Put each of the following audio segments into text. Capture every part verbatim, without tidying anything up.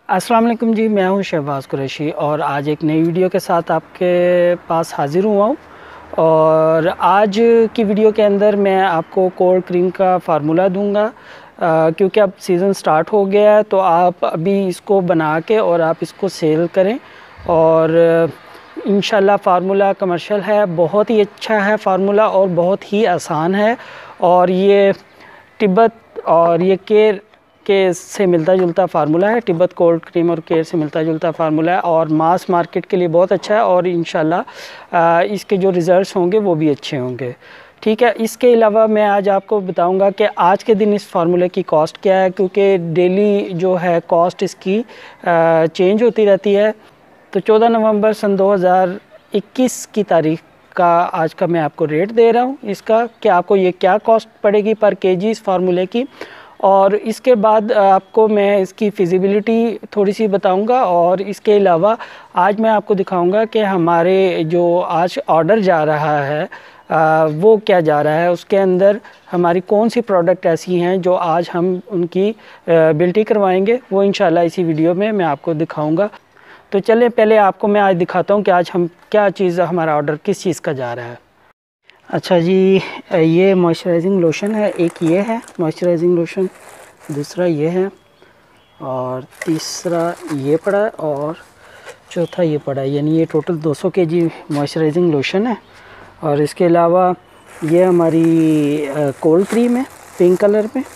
अस्सलाम वालेकुम जी, मैं हूं शहबाज कुरैशी और आज एक नई वीडियो के साथ आपके पास हाज़िर हुआ हूं। और आज की वीडियो के अंदर मैं आपको कोल्ड क्रीम का फ़ार्मूला दूंगा, क्योंकि अब सीज़न स्टार्ट हो गया है, तो आप अभी इसको बना के और आप इसको सेल करें। और इंशाल्लाह फ़ार्मूला कमर्शियल है, बहुत ही अच्छा है फ़ार्मूला और बहुत ही आसान है। और ये तिब्बत और ये केयर के से मिलता जुलता फार्मूला है। तिब्बत कोल्ड क्रीम और केयर से मिलता जुलता फार्मूला है और मास मार्केट के लिए बहुत अच्छा है और इंशाल्लाह इसके जो रिज़ल्ट्स होंगे वो भी अच्छे होंगे। ठीक है, इसके अलावा मैं आज आपको बताऊंगा कि आज के दिन इस फार्मूले की कॉस्ट क्या है, क्योंकि डेली जो है कॉस्ट इसकी चेंज होती रहती है। तो चौदह नवंबर सन दो हज़ार इक्कीस की तारीख का आज का मैं आपको रेट दे रहा हूँ इसका, कि आपको ये क्या कॉस्ट पड़ेगी पर केजी इस फार्मूले की। और इसके बाद आपको मैं इसकी फ़िज़िबिलिटी थोड़ी सी बताऊंगा। और इसके अलावा आज मैं आपको दिखाऊंगा कि हमारे जो आज ऑर्डर जा रहा है आ, वो क्या जा रहा है, उसके अंदर हमारी कौन सी प्रोडक्ट ऐसी हैं जो आज हम उनकी बिल्टी करवाएंगे, वो इंशाल्लाह इसी वीडियो में मैं आपको दिखाऊंगा। तो चलिए पहले आपको मैं आज दिखाता हूँ कि आज हम क्या चीज़, हमारा ऑर्डर किस चीज़ का जा रहा है। अच्छा जी, ये मॉइस्चराइजिंग लोशन है, एक ये है मॉइस्चराइजिंग लोशन, दूसरा ये है और तीसरा ये पड़ा है और चौथा ये पड़ा है। यानी ये टोटल दो सौ केजी मॉइस्चराइजिंग लोशन है। और इसके अलावा ये हमारी कोल्ड क्रीम है पिंक कलर में।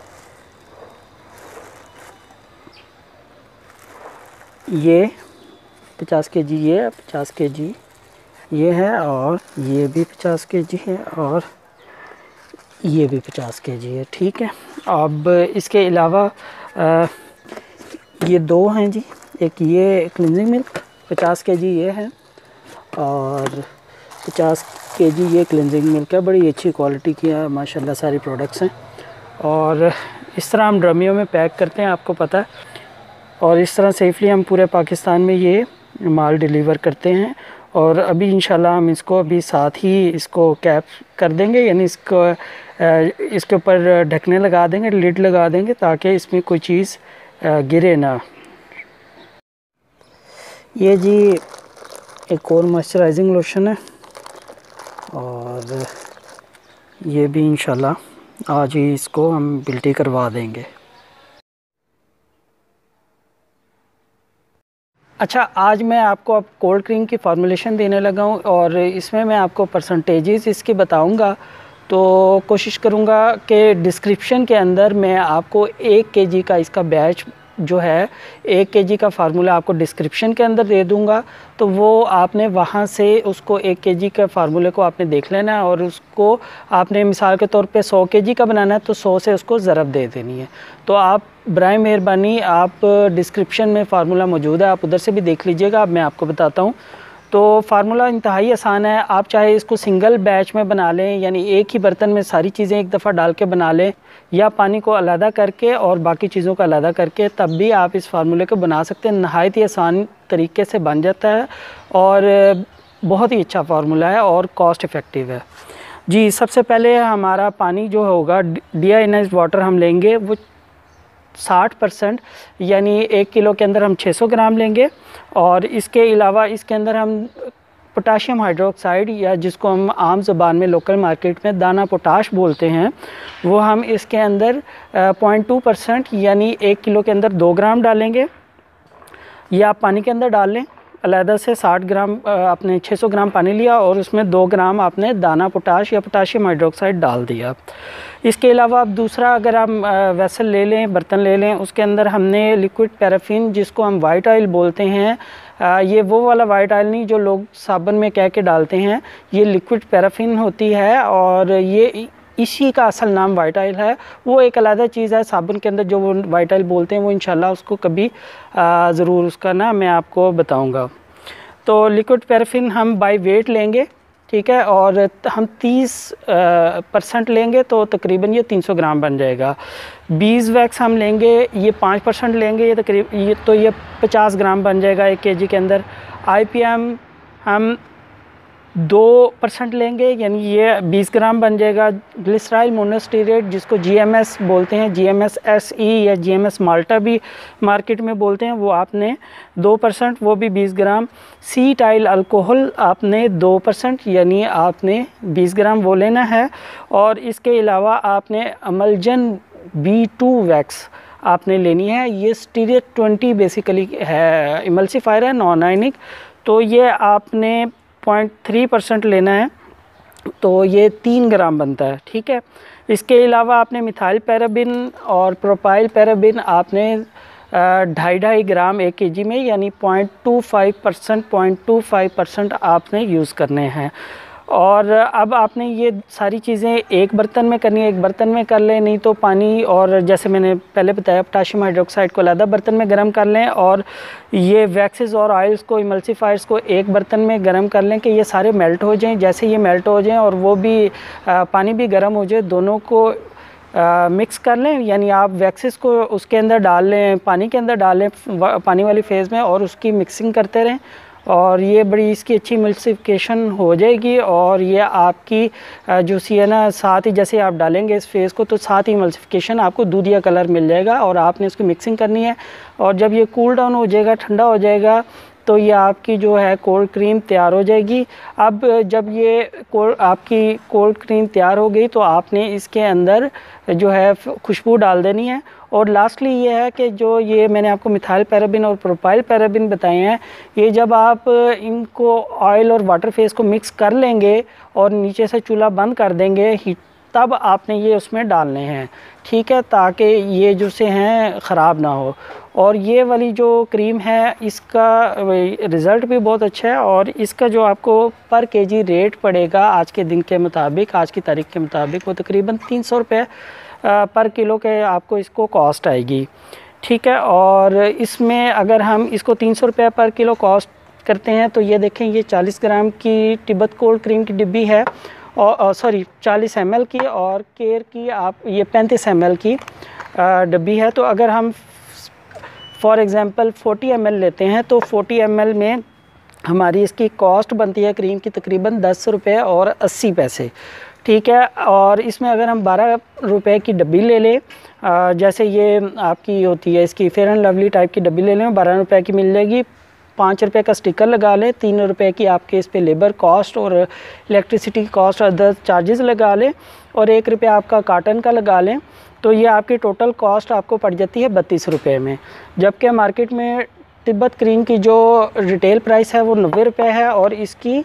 ये पचास केजी, ये पचास केजी ये है और ये भी पचास केजी है और ये भी पचास केजी है। ठीक है, अब इसके अलावा आ, ये दो हैं जी, एक ये क्लिनजिंग मिल्क पचास केजी ये है और पचास केजी ये क्लिनजिंग मिल्क है। बड़ी अच्छी क्वालिटी की है माशाल्लाह, सारी प्रोडक्ट्स हैं। और इस तरह हम ड्रमियों में पैक करते हैं, आपको पता है। और इस तरह सेफली हम पूरे पाकिस्तान में ये माल डिलीवर करते हैं। और अभी इंशाल्लाह हम इसको अभी साथ ही इसको कैप कर देंगे, यानी इसको इसके ऊपर ढकने लगा देंगे, लिड लगा देंगे, ताकि इसमें कोई चीज़ गिरे ना। ये जी एक और मॉइस्चराइजिंग लोशन है और ये भी इंशाल्लाह आज ही इसको हम बिल्टी करवा देंगे। अच्छा, आज मैं आपको अब कोल्ड क्रीम की फार्मूलेशन देने लगा हूँ और इसमें मैं आपको परसेंटेजेस इसकी बताऊँगा। तो कोशिश करूँगा कि डिस्क्रिप्शन के अंदर मैं आपको एक केजी का इसका बैच जो है, एक केजी का फार्मूला आपको डिस्क्रिप्शन के अंदर दे दूँगा। तो वो आपने वहाँ से उसको एक केजी के फार्मूले को आपने देख लेना है और उसको आपने मिसाल के तौर पे सौ केजी का बनाना है तो सौ से उसको ज़रब दे देनी है। तो आप बराए मेहरबानी आप डिस्क्रिप्शन में फ़ार्मूला मौजूद है, आप उधर से भी देख लीजिएगा। अब मैं आपको बताता हूँ। तो फार्मूला इंतहाई आसान है। आप चाहे इसको सिंगल बैच में बना लें, यानी एक ही बर्तन में सारी चीज़ें एक दफ़ा डाल के बना लें, या पानी को अलहदा करके और बाकी चीज़ों को अलहदा करके, तब भी आप इस फार्मूले को बना सकते हैं। नहायत ही आसान तरीके से बन जाता है और बहुत ही अच्छा फार्मूला है और कॉस्ट इफ़ेक्टिव है जी। सबसे पहले हमारा पानी जो होगा, डीआयोनाइज्ड वाटर हम लेंगे, वो साठ परसेंट, यानी एक किलो के अंदर हम छह सौ ग्राम लेंगे। और इसके अलावा इसके अंदर हम पोटाशियम हाइड्रोक्साइड, या जिसको हम आम ज़बान में लोकल मार्केट में दाना पोटाश बोलते हैं, वो हम इसके अंदर पॉइंट टू परसेंट, यानी एक किलो के अंदर दो ग्राम डालेंगे। या आप पानी के अंदर डाल लें अलहदा से, साठ ग्राम आपने छह सौ ग्राम पानी लिया और उसमें दो ग्राम आपने दाना पोटाश या पोटाशियम हाइड्रोक्साइड डाल दिया। इसके अलावा अब दूसरा, अगर हम वेसल ले लें, बर्तन ले लें, उसके अंदर हमने लिक्विड पैराफिन, जिसको हम वाइट ऑयल बोलते हैं, ये वो वाला वाइट ऑयल नहीं जो लोग साबुन में कह के डालते हैं, ये लिक्विड पैराफिन होती है और ये इसी का असल नाम वाइट ऑयल है। वो एक अलग चीज़ है साबुन के अंदर जो वो वाइट ऑयल बोलते हैं, वो इंशाल्लाह उसको कभी ज़रूर उसका ना मैं आपको बताऊंगा। तो लिक्विड पैराफिन हम बाय वेट लेंगे, ठीक है, और हम तीस परसेंट लेंगे तो तकरीबन ये तीन सौ ग्राम बन जाएगा। बीज वैक्स हम लेंगे, ये पाँच परसेंट लेंगे, ये तकरीबन ये तो ये पचास ग्राम बन जाएगा एक केजी के अंदर। आईपीएम हम दो परसेंट लेंगे, यानी ये बीस ग्राम बन जाएगा। ग्लिसराइल मोनोस्टीरेट, जिसको जीएमएस बोलते हैं, जीएमएस एसई या जीएमएस माल्टा भी मार्केट में बोलते हैं, वो आपने दो परसेंट, वो भी बीस ग्राम। सी टाइल अल्कोहल आपने दो परसेंट, यानी आपने बीस ग्राम वो लेना है। और इसके अलावा आपने अमलजन बी टू वैक्स आपने लेनी है। ये स्टीरियट ट्वेंटी बेसिकली है, इमल्सिफायर है, नॉन आयनिक। तो ये आपने पॉइंट थ्री परसेंट लेना है, तो ये तीन ग्राम बनता है, ठीक है। इसके अलावा आपने मिथाइल पैराबिन और प्रोपाइल पैराबिन आपने ढाई ढाई ग्राम एक केजी में, यानी point two five percent point two five percent आपने यूज़ करने हैं। और अब आपने ये सारी चीज़ें एक बर्तन में करनी है, एक बर्तन में कर लें, नहीं तो पानी और जैसे मैंने पहले बताया पोटाशियम हाइड्रोक्साइड को अलग बर्तन में गर्म कर लें, और ये वैक्सेस और ऑयल्स को, इमल्सिफायर्स को एक बर्तन में गर्म कर लें कि ये सारे मेल्ट हो जाएं। जैसे ये मेल्ट हो जाएं और वो भी आ, पानी भी गर्म हो जाए, दोनों को आ, मिक्स कर लें। यानी आप वैक्सेस को उसके अंदर डाल लें, पानी के अंदर डाल लें, पानी वाली फेज़ में, और उसकी मिक्सिंग करते रहें, और ये बड़ी इसकी अच्छी इमल्सिफिकेशन हो जाएगी। और ये आपकी जो सी है ना, साथ ही जैसे आप डालेंगे इस फेस को, तो साथ ही इमल्सिफिकेशन आपको दूधिया कलर मिल जाएगा। और आपने उसकी मिक्सिंग करनी है, और जब ये कूल डाउन हो जाएगा, ठंडा हो जाएगा, तो ये आपकी जो है कोल्ड क्रीम तैयार हो जाएगी। अब जब ये कोल्ड आपकी कोल्ड क्रीम तैयार हो गई, तो आपने इसके अंदर जो है खुशबू डाल देनी है। और लास्टली ये है कि जो ये मैंने आपको मिथाइल पैराबिन और प्रोपाइल पैराबिन बताए हैं, ये जब आप इनको ऑयल और वाटर फेस को मिक्स कर लेंगे और नीचे से चूल्हा बंद कर देंगे हीट, तब आपने ये उसमें डालने हैं, ठीक है, ताकि ये जो से हैं ख़राब ना हो। और ये वाली जो क्रीम है, इसका रिज़ल्ट भी बहुत अच्छा है, और इसका जो आपको पर केजी रेट पड़ेगा आज के दिन के मुताबिक, आज की तारीख के मुताबिक, वो तकरीबन तीन सौ रुपये पर किलो के आपको इसको कॉस्ट आएगी, ठीक है। और इसमें अगर हम इसको तीन सौ रुपये पर किलो कॉस्ट करते हैं, तो ये देखें, ये चालीस ग्राम की तिब्बत कोल्ड क्रीम की डिब्बी है, और सॉरी चालीस एम एल की, और केयर की आप ये पैंतीस एम एल की डिब्बी है। तो अगर हम फॉर एग्ज़ाम्पल चालीस एम एल लेते हैं, तो चालीस एम एल में हमारी इसकी कॉस्ट बनती है क्रीम की तकरीबन दस रुपये और अस्सी पैसे, ठीक है। और इसमें अगर हम बारह रुपए की डब्बी ले लें, जैसे ये आपकी होती है इसकी फेयर एंड लवली टाइप की डब्बी ले लें, बारह रुपए की मिल जाएगी। पाँच रुपये का स्टिकर लगा लें, तीन रुपए की आपके इस पे लेबर कॉस्ट और इलेक्ट्रिसिटी कॉस्ट और अदर चार्जेस लगा लें, और एक रुपया आपका काटन का लगा लें, तो ये आपकी टोटल कॉस्ट आपको पड़ जाती है बत्तीस रुपये में। जबकि मार्केट में तिब्बत क्रीम की जो रिटेल प्राइस है वो नब्बे रुपये है, और इसकी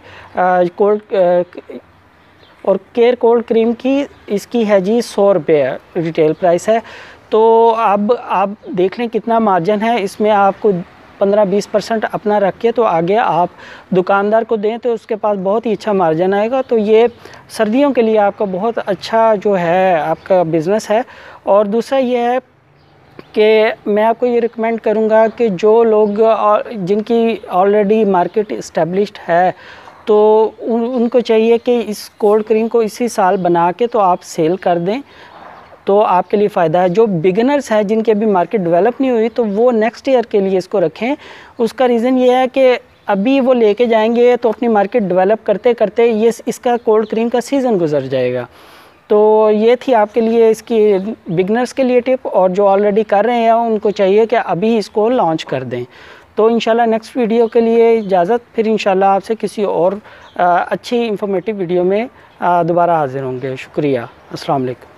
कोल्ड और केयर कोल्ड क्रीम की इसकी है जी सौ रुपये रिटेल प्राइस है। तो अब आप देख लें कितना मार्जिन है इसमें, आपको पंद्रह बीस परसेंट अपना रख के तो आगे आप दुकानदार को दें तो उसके पास बहुत ही अच्छा मार्जिन आएगा। तो ये सर्दियों के लिए आपका बहुत अच्छा जो है आपका बिज़नेस है। और दूसरा ये है कि मैं आपको ये रिकमेंड करूँगा कि जो लोग जिनकी ऑलरेडी मार्केट इस्टेब्लिश्ड है, तो उन, उनको चाहिए कि इस कोल्ड क्रीम को इसी साल बना के तो आप सेल कर दें, तो आपके लिए फ़ायदा है। जो बिगिनर्स हैं जिनकी अभी मार्केट डेवलप नहीं हुई, तो वो नेक्स्ट ईयर के लिए इसको रखें। उसका रीज़न ये है कि अभी वो लेके जाएंगे तो अपनी मार्केट डेवलप करते करते ये इसका कोल्ड क्रीम का सीज़न गुजर जाएगा। तो ये थी आपके लिए इसकी बिगिनर्स के लिए टिप, और जो ऑलरेडी कर रहे हैं उनको चाहिए कि अभी इसको लॉन्च कर दें। तो इंशाल्लाह नेक्स्ट वीडियो के लिए इजाज़त, फिर इंशाल्लाह आपसे किसी और अच्छी इंफॉर्मेटिव वीडियो में दोबारा हाज़िर होंगे। शुक्रिया, अस्सलाम वालेकुम।